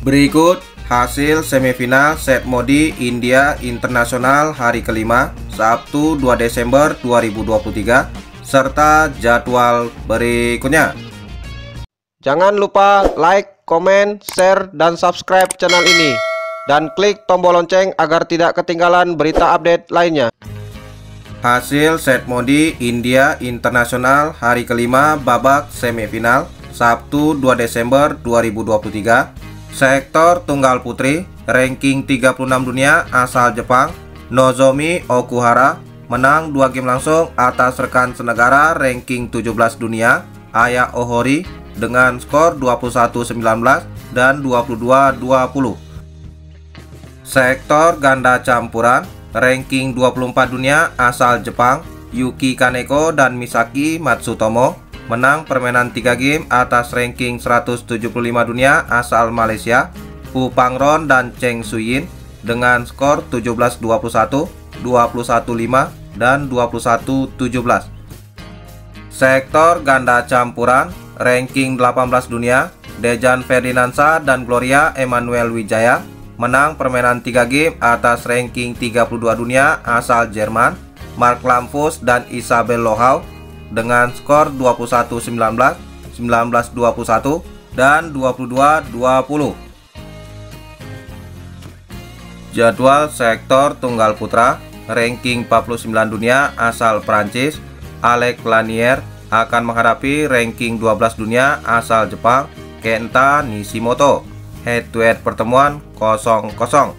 Berikut hasil semifinal set modi India Internasional hari kelima Sabtu 2 Desember 2023 serta jadwal berikutnya. Jangan lupa like, komen, share, dan subscribe channel ini dan klik tombol lonceng agar tidak ketinggalan berita update lainnya. Hasil set modi India Internasional hari kelima babak semifinal Sabtu 2 Desember 2023. Sektor tunggal putri, ranking 36 dunia asal Jepang, Nozomi Okuhara menang 2 game langsung atas rekan senegara ranking 17 dunia, Aya Ohori dengan skor 21-19 dan 22-20. Sektor ganda campuran, ranking 24 dunia asal Jepang, Yuki Kaneko dan Misaki Matsutomo menang permainan 3 game atas ranking 175 dunia asal Malaysia, Pu Pangron dan Cheng Suyin dengan skor 17-21, 21-5 dan 21-17. Sektor ganda campuran, ranking 18 dunia, Dejan Ferdinandsa dan Gloria Emmanuel Wijaya menang permainan 3 game atas ranking 32 dunia asal Jerman, Mark Lampus dan Isabel Lohau dengan skor 21-19, 19-21 dan 22-20. Jadwal sektor tunggal putra, ranking 49 dunia asal Prancis, Alex Lanier akan menghadapi ranking 12 dunia asal Jepang, Kenta Nishimoto. Head to head pertemuan 0-0.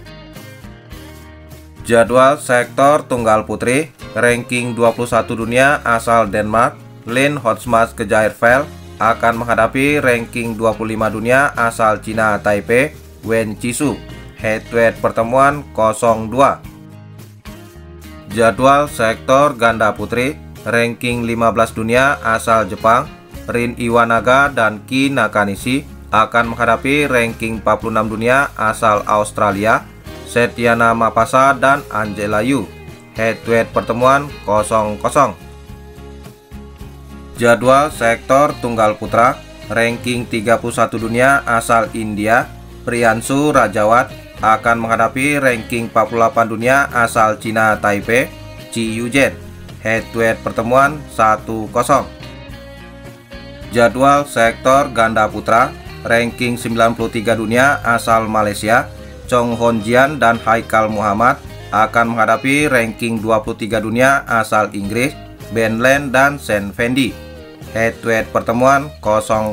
Jadwal sektor tunggal putri, ranking 21 dunia asal Denmark, Lin Hotsmas Kejairveld akan menghadapi ranking 25 dunia asal Cina Taipei, Wen Chisu. Head to head pertemuan 0-2. Jadwal sektor ganda putri, ranking 15 dunia asal Jepang, Rin Iwanaga dan Ki Nakanishi akan menghadapi ranking 46 dunia asal Australia, Setiana Mapasa dan Angela Yu. Head to head pertemuan 0-0. Jadwal sektor tunggal putra, ranking 31 dunia asal India, Priyanshu Rajawat akan menghadapi ranking 48 dunia asal Cina Taipei, Chi Yujen. Head to head pertemuan 1-0. Jadwal sektor ganda putra, ranking 93 dunia asal Malaysia, Chong Hon Jian dan Haikal Muhammad akan menghadapi ranking 23 dunia asal Inggris, Ben Len dan Sen Fendi. Head to head pertemuan 0-0.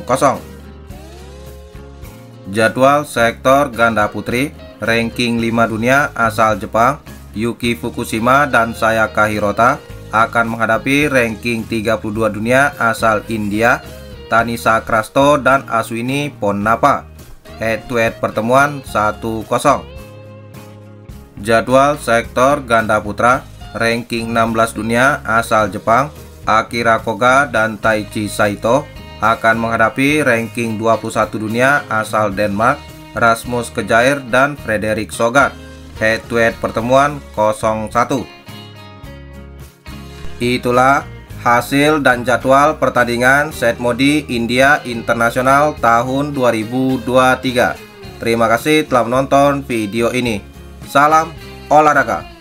Jadwal sektor ganda putri, ranking 5 dunia asal Jepang, Yuki Fukushima dan Sayaka Hirota akan menghadapi ranking 32 dunia asal India, Tanisa Krasto dan Aswini Ponnapa. Head to head pertemuan 1-0. Jadwal sektor ganda putra, ranking 16 dunia asal Jepang, Akira Koga dan Taichi Saito akan menghadapi ranking 21 dunia asal Denmark, Rasmus Kejair dan Frederick Sogat. Head to head pertemuan 0-1. Itulah hasil dan jadwal pertandingan set modi India Internasional tahun 2023. Terima kasih telah menonton video ini. Salam olahraga.